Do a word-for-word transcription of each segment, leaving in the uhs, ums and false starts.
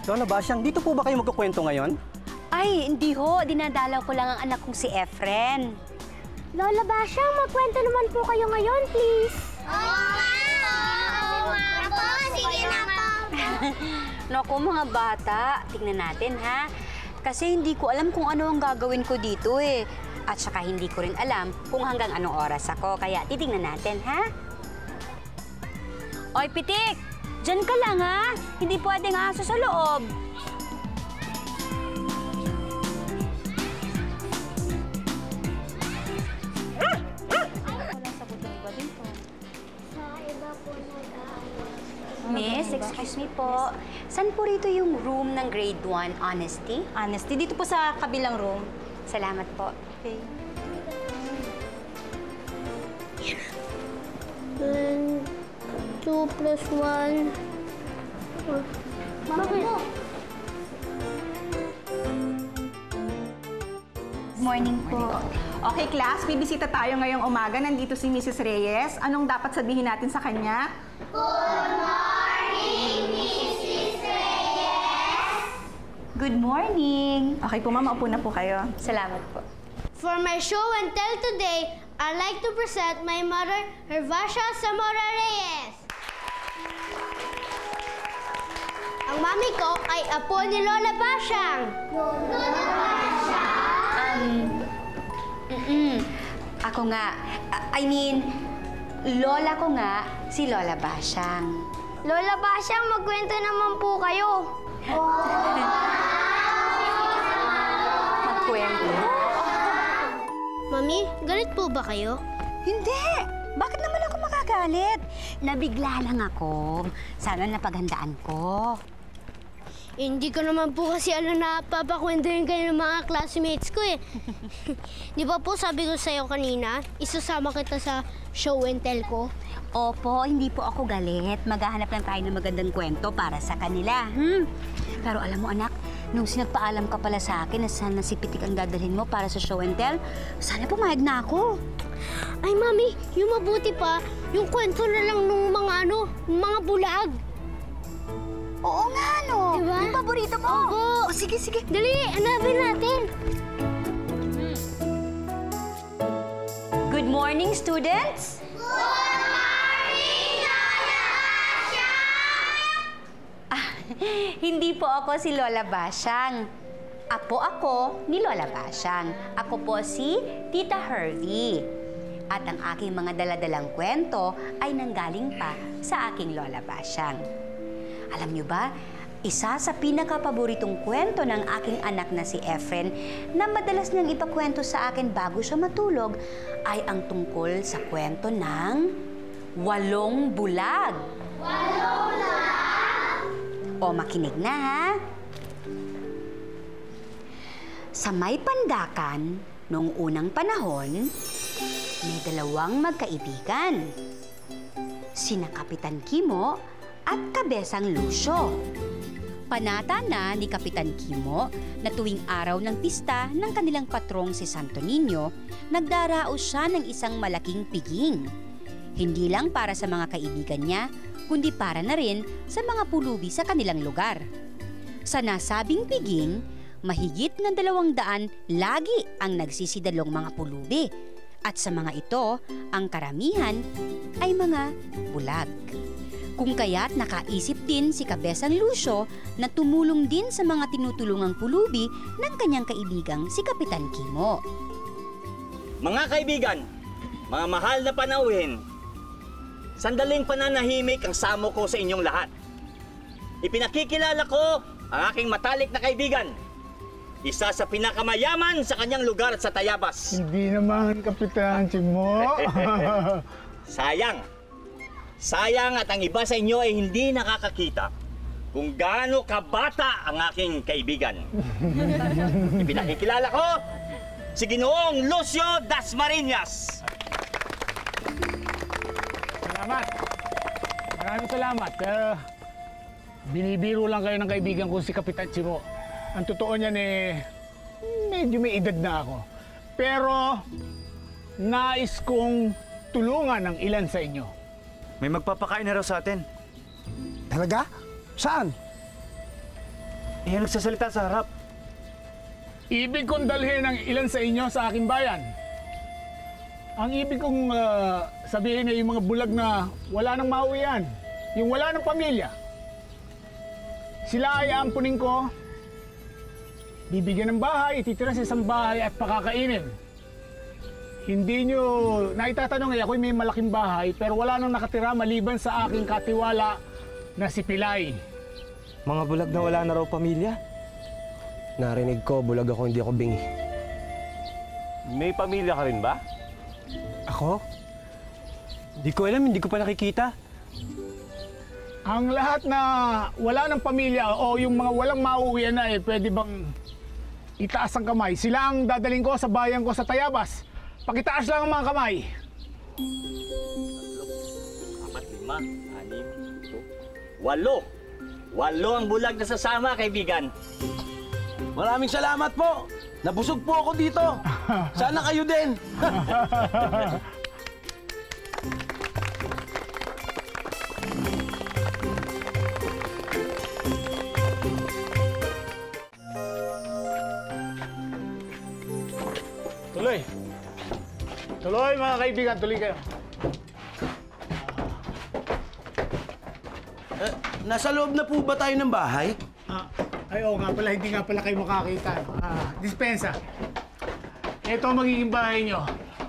Lola Basyang, dito po ba kayo magkukwento ngayon? Ay, hindi ho. Dinadalaw ko lang ang anak kong si Efren. Lola Basyang, magkwento naman po kayo ngayon, please. Oo! Ako, sige na po. Naku, mga bata, tingnan natin, ha? Kasi hindi ko alam kung ano ang gagawin ko dito, eh. At saka hindi ko rin alam kung hanggang anong oras ako. Kaya titingnan natin, ha? Oy, Pitik! Diyan ka lang, ha? Hindi pwedeng aso sa loob. Miss, excuse me po. Saan po rito yung room ng grade one honesty? Honesty, dito po sa kabilang room. Salamat po. Okay. And two plus one. Bakit? Good morning po. Okay, class, bibisita tayo ngayong umaga. Nandito si Missus Reyes. Anong dapat sabihin natin sa kanya? Good morning, Missus Reyes! Good morning. Okay po, ma'am. Maupo na po kayo. Salamat po. For my show and tell today, I'd like to present my mother, Hervasha Zamora Reyes. Ang mami ko ay apo ni Lola Basyang. Lola Basyang? Um, mm-mm. Ako nga, I mean, lola ko nga, si Lola Basyang. Lola Basyang, magkwento naman po kayo. Magkwento. Mami, galit po ba kayo? Hindi! Bakit naman ako makagalit? Nabigla lang ako. Sana napaghandaan ko. Eh, hindi ko naman po kasi alam na papakwentuhin kayo ng mga classmates ko eh. Di ba po sabi ko sa'yo kanina, isasama kita sa show and tell ko? Opo, hindi po ako galit. Maghahanap lang tayo ng magandang kwento para sa kanila. Hmm? Pero alam mo anak, nung sinagpaalam ka pala sa akin na sana si Pitik ang dadalhin mo para sa show and tell, sana pumayag na ako. Ay, Mami, yung mabuti pa, yung kwento na lang nung mga ano, mga bulag. Oo nga, no? Diba? Yung paborito mo. Opo. O, sige, sige. Dali, hanapin natin. Good morning, students. Good morning, Lola Basyang! Ah, hindi po ako si Lola Basyang. Apo ako ni Lola Basyang. Ako po si Tita Hervie. At ang aking mga daladalang kwento ay nanggaling pa sa aking Lola Basyang. Alam niyo ba, isa sa pinakapaboritong kwento ng aking anak na si Efren na madalas niyang ipakwento sa akin bago siya matulog ay ang tungkol sa kwento ng walong bulag. Walong bulag? O makinig na ha. Sa may pandakan, noong unang panahon, may dalawang magkaibigan. Sina Kapitan Kimo at Kabesang Lucio. Panata na ni Kapitan Kimo na tuwing araw ng pista ng kanilang patrong si Santo Niño, nagdaraos siya ng isang malaking piging. Hindi lang para sa mga kaibigan niya, kundi para na rin sa mga pulubi sa kanilang lugar. Sa nasabing piging, mahigit ng dalawang daan lagi ang nagsisidalong mga pulubi. At sa mga ito, ang karamihan ay mga bulag. Kung kaya't nakaisip din si Kabesang Lucio na tumulong din sa mga tinutulungang pulubi ng kanyang kaibigang si Kapitan Kimo. Mga kaibigan, mga mahal na panauhin, sandaling pananahimik ang samo ko sa inyong lahat. Ipinakikilala ko ang aking matalik na kaibigan, isa sa pinakamayaman sa kanyang lugar sa Tayabas. Hindi naman, Kapitan Kimo. Sayang. Sayang at ang iba sa inyo ay hindi nakakakita kung gaano kabata ang aking kaibigan. Ipinakikilala ko si Ginoong Lucio Dasmariñas. Salamat. Maraming salamat. Uh, binibiro lang kayo ng kaibigan ko si Kapitan Kimo. Ang totoo niyan eh, medyo may edad na ako. Pero, nais kong tulungan ang ilan sa inyo. May magpapakain na raw sa atin. Talaga? Saan? Iyan nagsasalita sa harap. Ibig kong dalhin ang ilan sa inyo sa aking bayan. Ang ibig kong ah, sabihin ay yung mga bulag na wala nang mauwian, yung wala ng pamilya. Sila ay ampunin ko, bibigyan ng bahay, ititira sa isang bahay at pakakainin. Hindi nyo naitatanong ay ako'y may malaking bahay pero wala nang nakatira maliban sa aking katiwala na si Pilay. Mga bulag na wala na raw pamilya. Narinig ko, bulag ako, hindi ako bingi. May pamilya ka rin ba? Ako? Hindi ko alam, hindi ko pa nakikita. Ang lahat na wala ng pamilya o yung mga walang mauwian na eh, pwede bang itaas ang kamay? Sila ang dadaling ko sa bayan ko sa Tayabas. Pakitaas lang ang mga kamay. Apat, lima, anim, ito, walo. Walo ang bulag na sasama, kaibigan. Maraming salamat po. Nabusog po ako dito. Sana kayo din. Tuloy. Tuloy mga kaibigan, tuloy kayo. Eh, nasa loob na po ba tayo ng bahay? Ah, ay oo nga pala, hindi nga pala kayo makakita. Ah, dispensa. Ito ang magiging bahay nyo.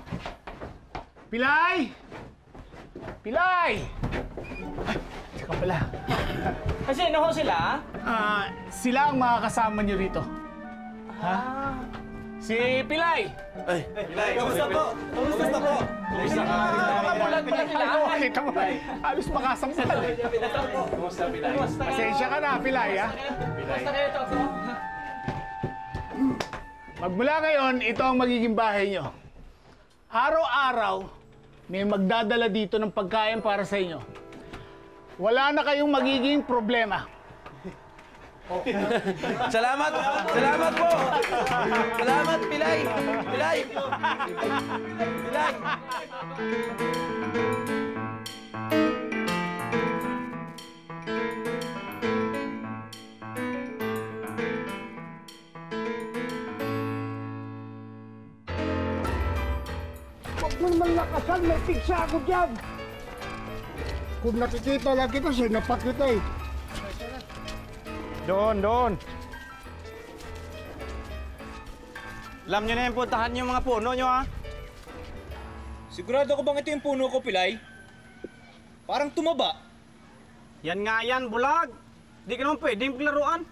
Pilay! Pilay! Ay, saka pala. Kasi ano ho sila? Ah, sila ang mga kasama nyo rito. Ha? Si Pilay! Ay, kamusta po? Kamusta po? Bulag-bulag sila. Ay, kita mo. Halos makasampal. Kumusta, Pilay? Pasensya ka na, Pilay, ha? Kumusta kayo, Toko? Magmula ngayon, ito ang magiging bahay nyo. Araw-araw, may magdadala dito ng pagkain para sa inyo. Wala na kayong magiging problema. Salamat! Salamat po! Salamat, Pilay! Pilay! Pilay! Huwag mo naman lakasan, may tigsa ako dyan. Kung nakikita lang kita, sinapat kita eh. Doon, doon. Alam nyo na yung puntahan yung mga puno nyo, ha? Sigurado ko bang ito yung puno ko, Pilay? Parang tumaba. Yan nga yan, bulag. Di ka naman pwedeng paglaruan.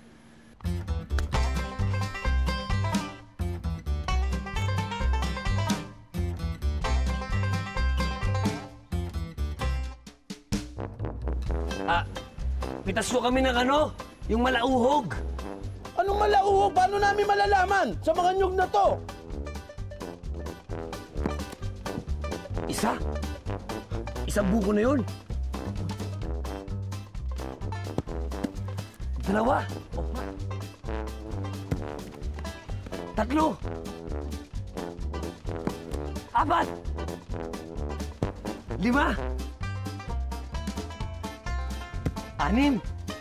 Ah, pitas ko kami ng ano? Yung malauhog. Anong malauhog? Paano namin malalaman sa mga nyug na to? Isa? Isang buko na yun? Dalawa? Tatlo? Apat? Lima? Anim?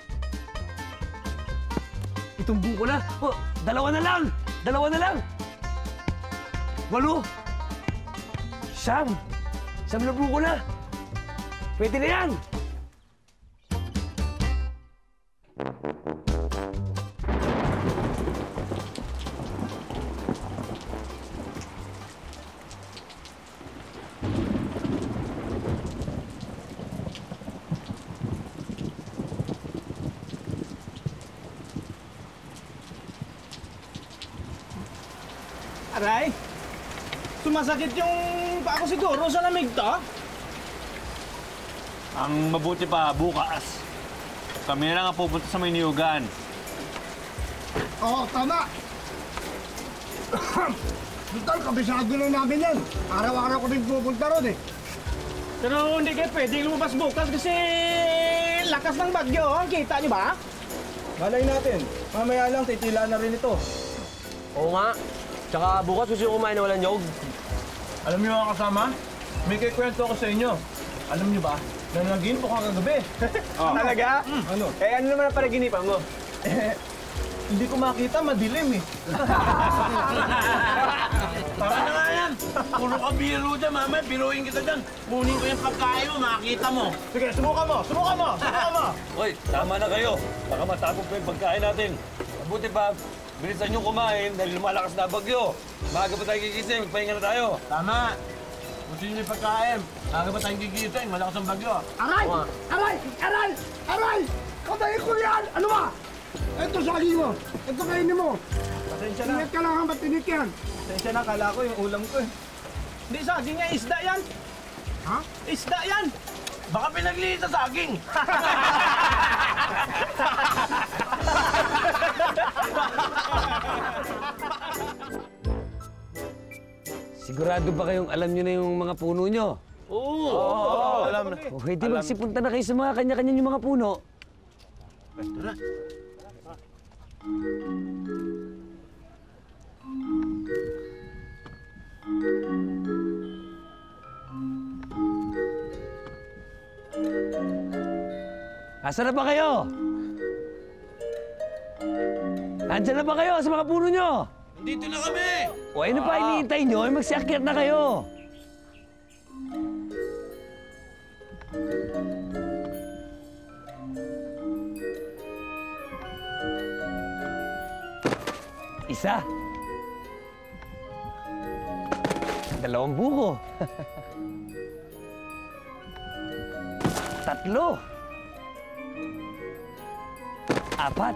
Itong buko na. Oh, dalawa na lang! Dalawa na lang! Walo! Siyam! Siyam na buko na! Pwede na yan! Aray, sumasakit yung paa ko siguro sa lamig to. Ang mabuti pa, bukas. Kami na lang ang pupunta sa may niyugan. Oo, tama. Total, kabisado na namin yan. Araw-araw ko din pupunta ron eh. Pero hindi kayo pwedeng lumabas bukas kasi lakas ng bagyo, oh. Kita niyo ba? Malay natin. Mamaya lang, titila na rin ito. Oo nga. Tsaka bukas gusto yung kumain na walang nyog. Alam niyo mga kasama, may kikwento ako sa inyo. Alam niyo ba, nanagin po ka kagabi. Oh. Talaga? Ano? Eh ano naman ang panaginipan mo? Eh, Hindi ko makita, madilim eh. Tara na nga yan! Puro ka biro dyan, mamaya. Biruin kita dyan. Kunin ko yung pagkain mo, makakita mo. Sige, subukan mo! Subukan mo! Subukan mo! Hoy, tama na kayo. Baka matapog pa yung pagkain natin. Mabuti pa, bilisan nyo kumain dahil lumalakas na bagyo. Maaga pa tayo gigising, magpahinga na tayo. Tama! Gusto nyo yung pagkain. Maaga pa tayong gigising, malakas ang bagyo. Aray! Aray! Aray! Aray! Katayin ko yan! Ano ba? Ito saging mo. Ito kainin mo. Pasensya na. Ingat ka lang ang batinit yan. Pasensya na, kala ko yung ulam ko eh. Hindi, saging nga, isda yan. Ha? Isda yan! Baka pinagliit sa saging. Sigurado ba kayong alam nyo na yung mga puno nyo? Oo! Oo, alam na. Okay, di magsipunta na kayo sa mga kanya-kanya yung mga puno. Tara. Nasaan na ba kayo? Nandiyan na ba kayo sa mga puno nyo? Nandito na kami! O ano pa iniintay nyo? Ay magsiakyat na kayo. Isa. Dalawang buko. Tatlo. Apat.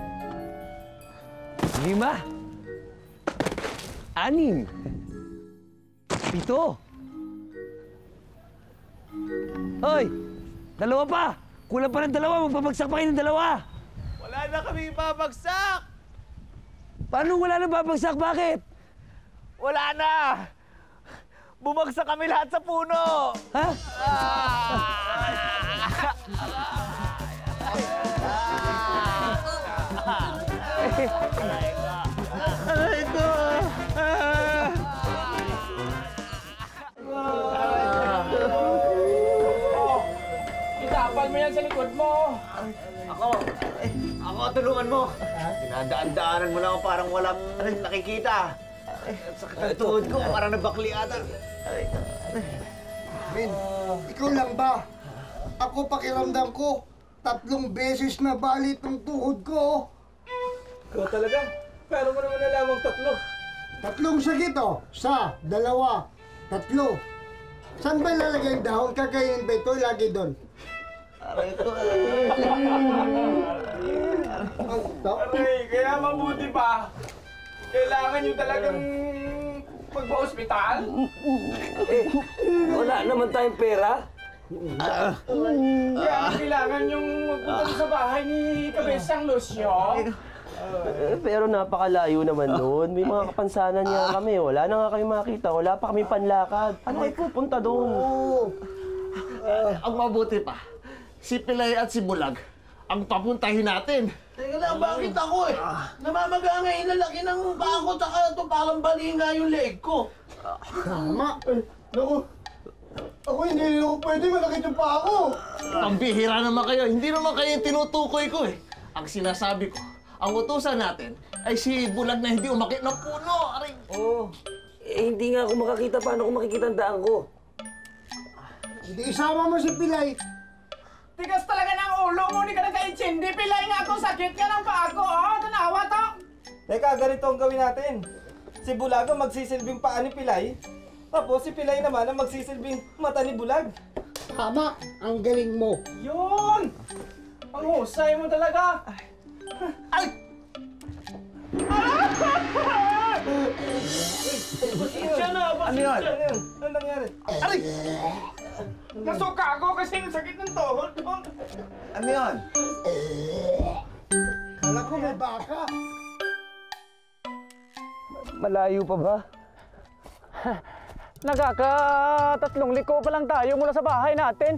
Lima. Anim. Pito. Hoy! Dalawa pa! Kulang pa ng dalawa. Magpapagsak pa kayo ng dalawa. Wala na kami papagsak! Paano wala nang babagsak? Bakit? Wala na! Bumagsak kami lahat sa puno! Ha? Aray ko! Itapal mo yan sa likod mo! Ako, eh, ako tulungan mo. Dinadaan-daanan mo lang ako parang walang nakikita. Sakit ang tuhod ko, parang nabakli ata. Ben, ikaw lang ba? Ako pakiramdam ko, tatlong beses na balit ng tuhod ko. Ikaw talaga? Paano mo naman nalamang tatlo? Tatlong sakit oh. Sa, dalawa, tatlo. Saan ba lalagay yung dahon? Kakainin ba ito? Lagi doon. Aray, kaya mabuti pa. Kailangan nyo talagang magpa-ospital? Eh, wala naman tayong pera. Kaya kailangan yung magpunta sa bahay ni Kabesang Lucio. Eh, pero napakalayo naman doon. May mga kapansanan niya kami. Wala na nga kayo makita. Wala pa kami panlakad. Ano kayo pupunta doon? Uh, ang mabuti pa, si Pilay at si Bulag ang papuntahin natin. Teka lang, bakit ako eh? Namamaga nga yung lalaki ng paa ko, tsaka ito parang balinga yung leg ko. Tama. Eh, naku. Ako hindi ako pwede malakit yung paa ko. Pambihira naman kayo. Hindi naman kayo yung tinutukoy ko eh. Ang sinasabi ko, ang utusan natin ay si Bulag na hindi umakit ng puno. Aray. Oo. Oh, eh, hindi nga ako makakita. Paano ko makikita ang daan ko? Hindi isama mo si Pilay. Tigas talaga ng ulo mo, hindi ka nagka-intindi. Pilay nga ako, sakit ka ng paa ko, oh. Tanawa to. Teka, ganito ang gawin natin. Si Bulago magsisilbing paa ni Pilay. Tapos si Pilay naman ang magsisilbing mata ni Bulag. Tama. Ang galing mo. Yun! Ang husay mo talaga. Ay! Pasensya na, pasensya na. Ano nangyari? Aray! Nasuka ako kasi yung sakit ng tuhod ko. Ano yun? Kala ko may baka. Malayo pa ba? Nagkakatatlong liko pa lang tayo mula sa bahay natin.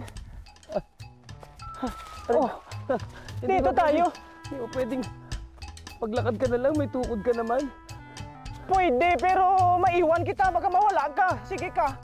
Oh, Dito tayo. Hindi mo pwedeng paglakad ka na lang, may tukod ka naman. Pwede, pero maiwan kita, baka mawala ka. Sige ka.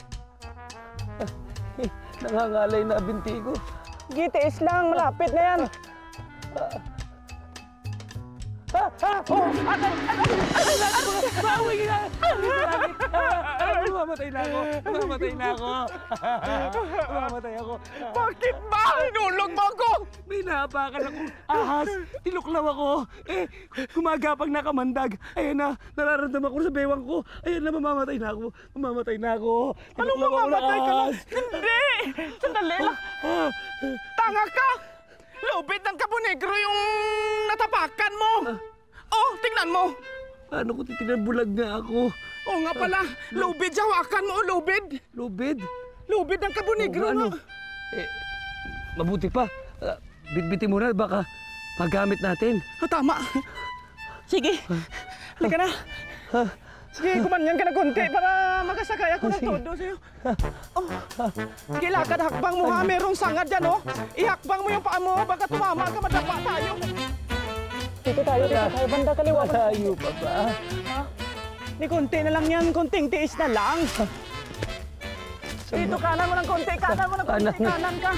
Nangangalay na binti ko. Gitiis lang, malapit na yan. Ah! Ah! Oh! Atay! Atay! Bawi ka! Mamamatay na ako! Mamamatay na ako! Mamamatay ako! Bakit ba? Inulog mo ako! May nahapakan akong ahas! Tinuklaw ako! Eh, gumagapang nakamandag! Ayan na! Nararamdaman ko sa bewang ko! Ayan na, mamamatay na ako! Mamamatay na ako! Anong Tinuklaw ako ng mamamatay ka na? ahas! Hindi! Sandali lang! Tanga ka! Lubid ng Cabo Negro yung natapakan mo! Oh, tingnan mo! Paano ko titignan? Bulag nga ako. Oo nga pala, lubid sa hawakan mo, lubid! Lubid? Lubid ng Cabo Negro, ano? no? Eh, mabuti pa. Uh, bitbitin mo na, baka magamit natin. Oh, tama. Sige, halika na. Sige, kumanyan ka na konti para makasakay ako ng todo sa'yo. Oh. Sige, lakad, hakbang mo ha. Merong sangad dyan, oh. Ihakbang mo yung paa mo, baka tumama ka, madapa tayo. Dito tayo, dito tayo, banda kaliwa. Malayo pa ba? Ha? Ni konti na lang yan, konting tiis na lang. Dito, kanan mo ng konti, kanan mo ng konti, kanan ka.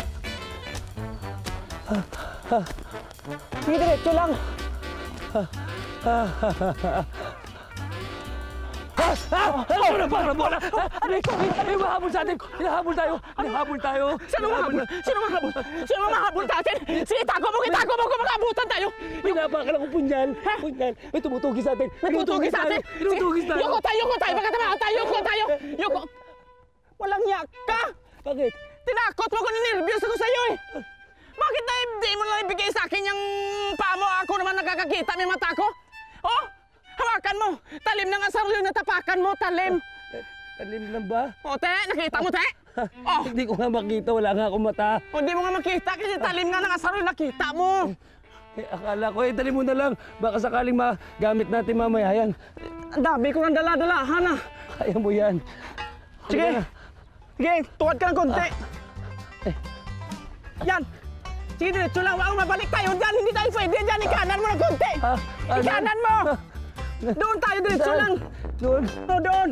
Sige, diretso lang. Ah! Ah! Bola! Bola! Bola! Ano ito? May mahabol sa atin! Hinahabol tayo! Hinahabol tayo! Sino mahabol? Sino mahabol? Sino mahabol sa atin? Sige, tago mo! Itago mo! Magabutan tayo! May napakan akong punyal! Punyal! May tumutugis sa atin! May tumutugis sa atin! Tinutugis tayo! Yoko tayo! Yoko tayo! Baka tamaan tayo! Yoko tayo! Yoko! Walang yak ka! Bakit? Tinakot mo ko! Ninervyos ako sa'yo eh! Bakit na hindi mo lang ibigay sa akin yung paa mo? Ako naman nakakakita may mata ko! Oh! Hawakan mo! Talim ng asarlo na tapakan mo! Talim! Talim lang ba? O, te! Nakita mo, te? Oh. Hindi ko nga makita. Wala nga akong mata. O, hindi mo nga makita kasi talim nga ng asarlo nakita mo! Eh, akala ko, eh, talim mo na lang. Baka sakaling magamit natin mamaya yan. Ang dami ko ng dala-dalahan ah! Kaya mo yan. Sige! Sige, tuwad ka ng konti! Ah. Eh. Yan! Sige, diretso lang. Wala mabalik tayo dyan. Hindi tayo pwede dyan. Ikanan mo ng konti! Ah, ah, Ikanan mo! Doon tayo, diretso Saan? lang! Doon? O, doon!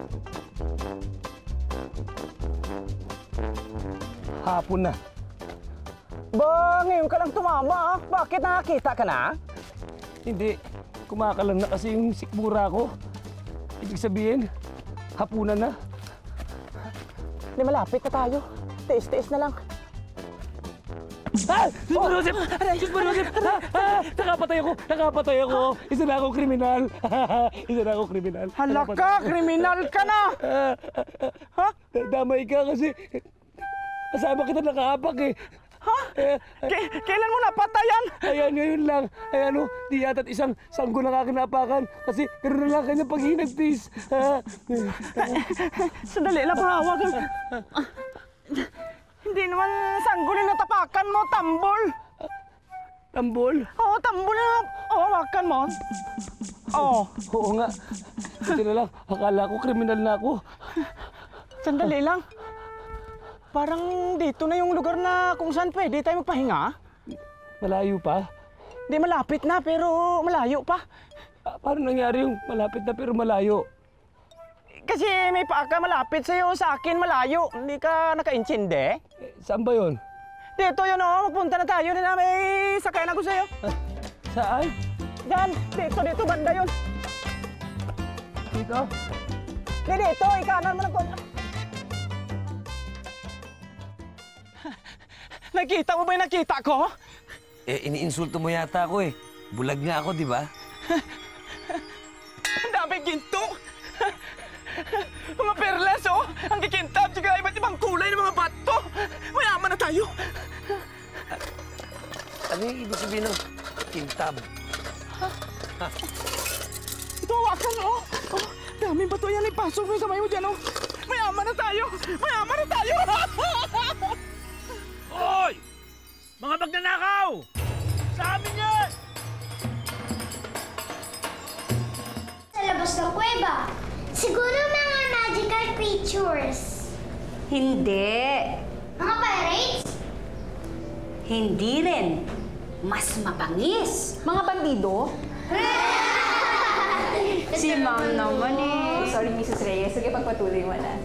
Hapon na. Ba, ngayon ka lang tumama ah. Bakit nakakita ka na? Hindi. Kumakalam na kasi yung sikmura ko. Ibig sabihin, hapunan na. Hindi, malapit na tayo. Tiis-tiis na lang. Ah! Sus Marosip! Sus Marosip! Ah! Ah! Nakapatay ako! Nakapatay ako! Isa na akong kriminal! Isa na akong kriminal! Hala ka! Kriminal ka na! Ha? Damay ka kasi kasama kita nakahapak eh. Ha? K- kailan mo napatayan? Ayan, ngayon lang. Ayan o, di yata't isang sanggo na kakinapakan kasi gano'n na lang kanya paghinagtis. Sandali lang, pahawakan. Hindi naman sanggol yung natapakan mo, tambol. Tambol? Oo, tambol na. Oo, hawakan mo. Oo. Oo nga. Buti na lang, akala ko kriminal na ako. Sandali lang. Parang dito na yung lugar na kung saan pwede tayo magpahinga. Malayo pa? Hindi, malapit na pero malayo pa. Ah, paano nangyari yung malapit na pero malayo? Kasi may paaka malapit sa'yo, sa akin malayo. Hindi ka naka-intindi. Eh, saan ba yun? Dito yun oh, magpunta na tayo. Na may sakayan ako sa'yo. Ah, saan? Diyan, dito, dito, banda yun. Dito? Hindi, dito, ikanan mo na po. Nakita mo ba yung nakita ko? Eh, iniinsulto mo yata ako eh. Bulag nga ako, di ba? Ang daming ginto! Mga perlas, oh! Ang kikintab, tsaka iba't ibang kulay ng mga bato! Mayaman na tayo! Ano yung ibig sabihin ng kintab? Ha? Ha? Ito, hawakan, oh! Oh, daming bato yan, ipasok mo yung kamay mo dyan, oh! Mayaman na tayo! Mayaman na tayo! Hoy! Mga magnanakaw! Sa amin yan! Sa labas ng kuweba. Siguro mga magical creatures. Hindi. Mga pirates? Hindi rin. Mas mabangis. Mga bandido? Si Ma'am naman eh. Sorry, Missus Reyes. Sige, pagpatuloy mo na.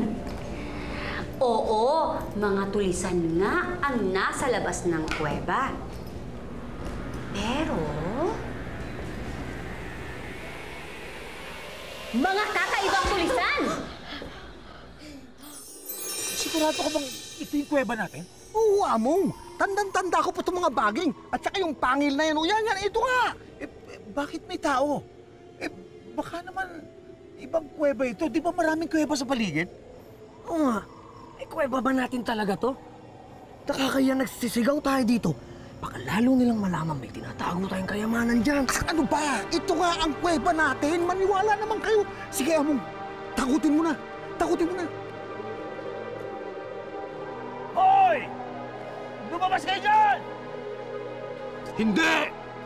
Oo, mga tulisan nga ang nasa labas ng kuweba. Pero, Mga kakaibang tulisan! Sigurado ka bang ito yung kuweba natin? Oo, Among. Tandang-tanda ko pa itong mga baging. At saka yung pangil na yan. O yan, yan, ito nga. Eh, eh, bakit may tao? Eh, baka naman ibang kuweba ito. Di ba maraming kuweba sa paligid? Oo nga. Eh, kuweba ba natin talaga to? Nakakaya nagsisigaw tayo dito. Baka lalo nilang malaman may tinatago tayong kayamanan dyan. Ano ba? Ito nga ang kuweba natin. Maniwala naman kayo. Sige, Among. Takutin mo na. Takutin mo na. Hoy! Lumabas kayo dyan! Hindi!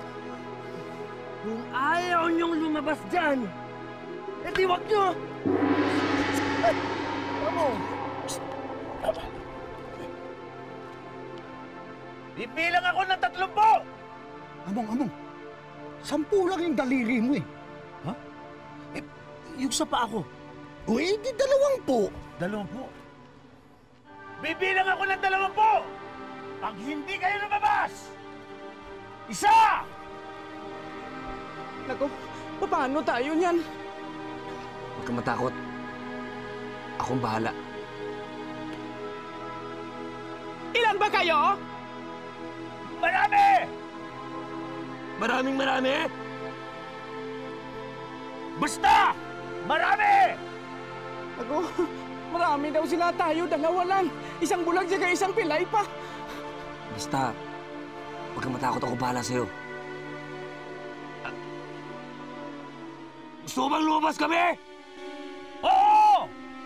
Kung ayaw niyong lumabas dyan, eh di wag niyo! Among! Bibilang ako ng tatlumpo! Among, Among. Sampu lang yung daliri mo eh. Ha? Eh, yung sa paa ko. O eh, di dalawang po. Dalawampu? Bibilang ako ng dalawampu! Pag hindi kayo lumabas! Isa! Naku, paano tayo niyan? Huwag kang matakot. Akong bahala. Ilan ba kayo? Marami! Maraming marami? Basta! Marami! Naku, marami daw sila tayo. Dalawa lang. Isang bulag siya isang pilay pa. Basta, huwag kang matakot, ako bahala sa'yo. Gusto mo bang lumabas kami? Oo!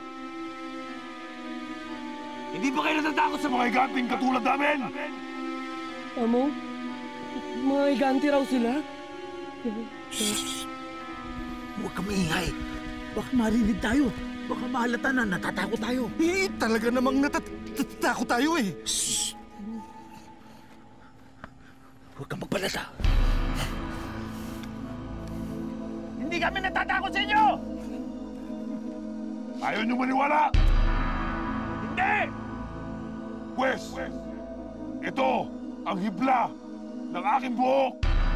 Hindi ba kayo natatakot sa mga higanting katulad namin? Amo, mga higanti raw sila? Huwag kang maingay. Baka marinig tayo. Baka mahalata na natatakot tayo. Eh, talaga namang natatakot tayo eh. Shhh! Huwag kang magpalata. Hindi kami natatakot sa inyo! Ayaw niyo maniwala? Hindi! Pwes, ito ang hibla ng aking buhok.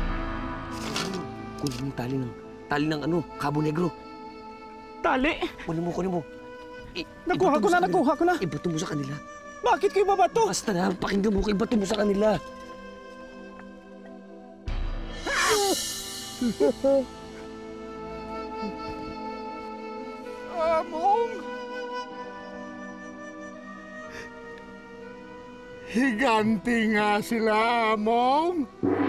Kunin mo yung tali ng, tali ng ano, Cabo Negro. Tali? Kunin mo, kunin mo. I, nakuha ko na, nakuha ko na. Ibato mo sa kanila. Bakit ko ibabato? Basta na, pakinggan mo ko, ibato mo sa kanila. Among! Higanti nga sila, Among!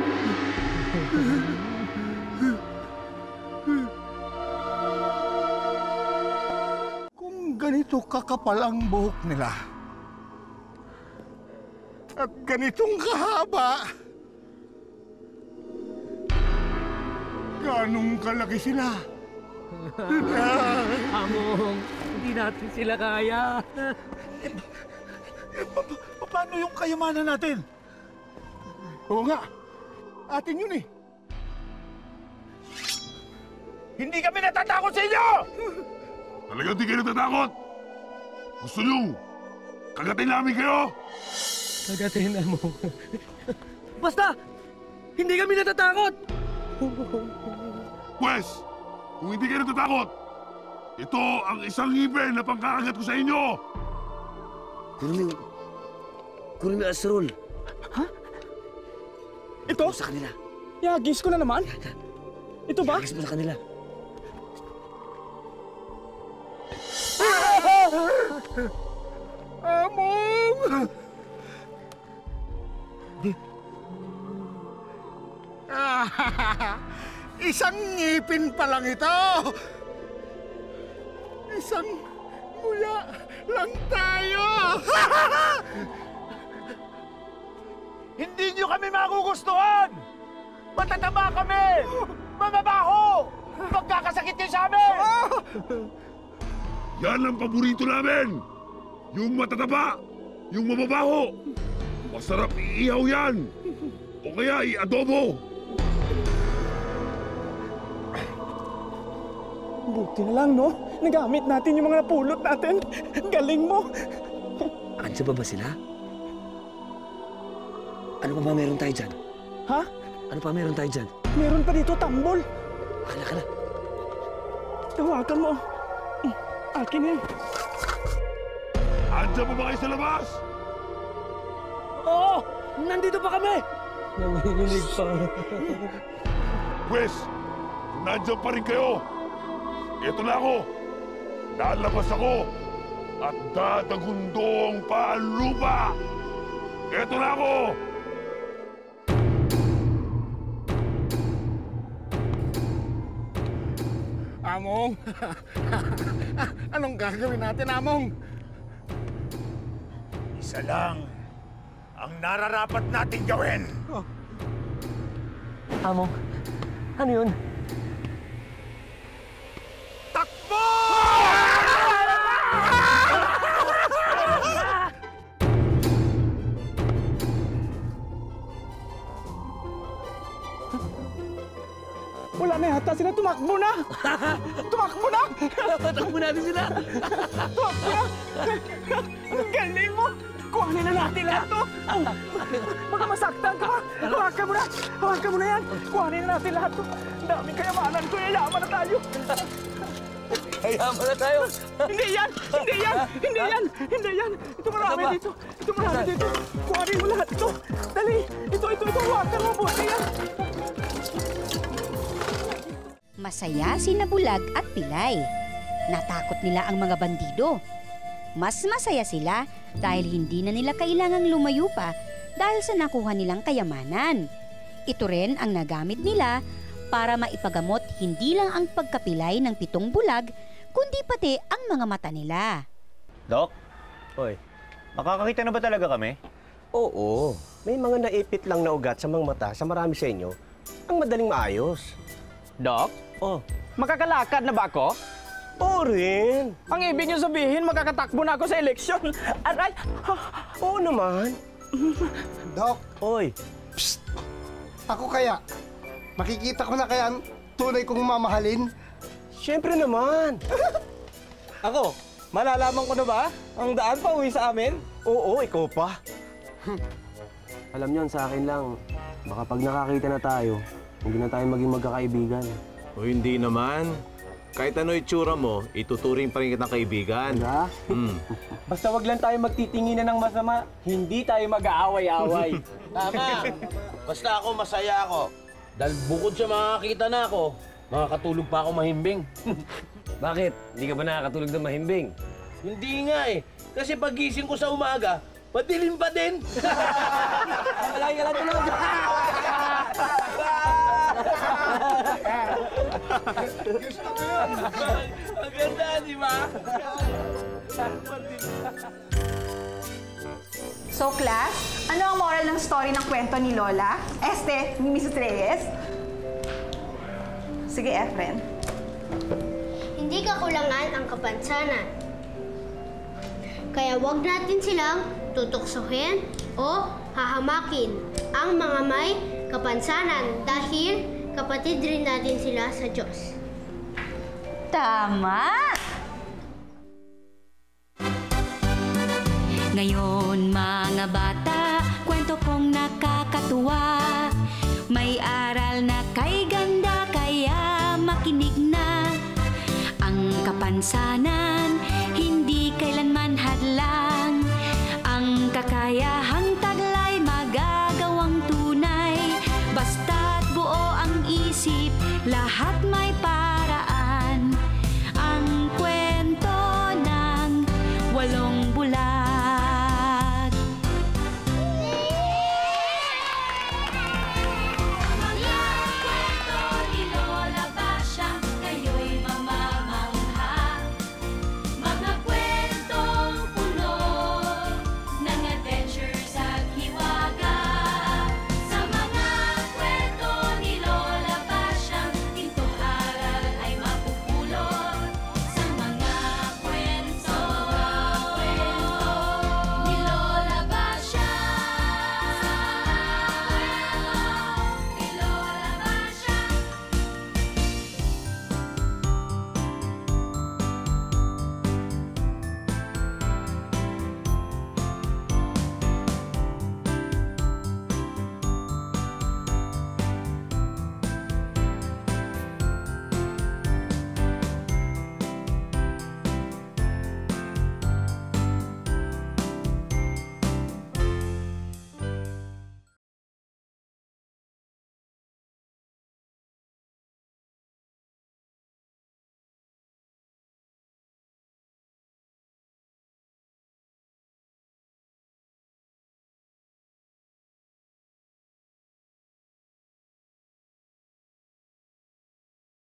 Kung ganito kakapal ang buhok nila at ganitong kahaba, ganong kalaki sila. Among, hindi natin sila kaya. Eh, pa pa paano yung kayamanan natin? Oo nga, atin yun eh. Hindi kami natatakot sa inyo! Talagang di kayo natatakot? Gusto niyo, kagatin namin kayo? Kagatin na mo. Basta, hindi kami natatakot! Pwes, kung hindi kayo natatakot, ito ang isang ngipin na pangkakagat ko sa inyo! Kunin mo yung... Kunin mo yung asrol. Ha? Ito? Sa kanila. Yagis ko na naman. Ito ba? Yagis mo sa kanila. Among! Ah, isang ngipin pa lang ito. Isang mula lang tayo. Hindi nyo kami magugustuhan! Matataba kami! Mababaho! Magkakasakit kayo sa amin! Yan ang paborito namin! Yung matataba, yung mababaho. Masarap iihaw yan! O kaya i-adobo! Buti na lang, no? Nagamit natin yung mga napulot natin. Galing mo! Andiyan ba ba sila? Ano pa ba meron tayo dyan? Ha? Ano pa meron tayo dyan? Meron pa dito tambol. Akala ka na. Hawakan mo. Akin yan. Andiyan pa ba kayo sa labas? Oo! Nandito pa kami! Nanginginig pa. Pwes, kung nandiyan pa rin kayo, eto na ako. Lalabas ako at dadagundong pa ang lupa. Eto na ako. Among! Anong gagawin natin, Among? Isa lang ang nararapat nating gawin. Among, ano yun? Takbo! Wala na yata sila. Tumakbo na! Tumakbo na! Takbo natin sila! Tumakbo na! Ang galing mo! Kuhanin na natin lahat to! Baka masaktan ka pa! Hawakan mo na! Hawakan mo na yan! Kuhanin na natin lahat to! Ang daming kayamanan ko! Yayaman na tayo! Yayaman na tayo! Hindi yan! Hindi yan! Hindi yan! Hindi yan! Ito marami dito! Ito marami dito! Kuhanin mo lahat ito! Dali! Ito, ito, ito! Hawakan mo! Buti yan! Masaya si Bulag at Pilay. Natakot nila ang mga bandido. Mas masaya sila dahil hindi na nila kailangang lumayo pa dahil sa nakuha nilang kayamanan. Ito rin ang nagamit nila para maipagamot hindi lang ang pagkapilay ng pitong bulag, kundi pati ang mga mata nila. Dok? Hoy, makakakita na ba talaga kami? Oo. May mga naipit lang na ugat sa mga mata sa marami sa inyo. Ang madaling maayos. Doc? Oh. Makakalakad na ba ako? Oo rin. Ang ibig niyo sabihin, makakatakbo na ako sa eleksyon. Aray! Oo naman. Doc. Oy. Psst! Ako kaya? Makikita ko na kaya ang tunay kong mamahalin? Siyempre naman. Ako, malalaman ko na ba ang daan pa uwi sa amin? Oo, ikaw pa. Alam niyo, sa akin lang, baka pag nakakita na tayo, hindi na tayo maging magkakaibigan. O hindi naman. Kahit ano itsura mo, ituturing pa rin kitang kaibigan. Diba? Hmm. Basta wag lang tayo magtitinginan ng masama, hindi tayo mag-aaway-aaway. Tama. Basta ako, masaya ako. Dahil bukod sa makakita na ako, makakatulog pa ako mahimbing. Bakit? Hindi ka ba nakakatulog ng mahimbing? Hindi nga eh. Kasi pagising ko sa umaga, madilim pa din. Malaki ka lang tulog. Gusto ko yun. Ang ganda, di ba? So, class, ano ang moral ng story ng kwento ni Lola? Este, ni Missus Reyes? Sige, Efren. Hindi kakulangan ang kapansanan. Kaya wag natin silang tutuksohin o hahamakin ang mga may kapansanan dahil kapatid rin natin sila sa Diyos. Tama! Ngayon mga bata, kwento kong nakakatuwa. May aral na kay ganda, kaya makinig na. Ang kapansanan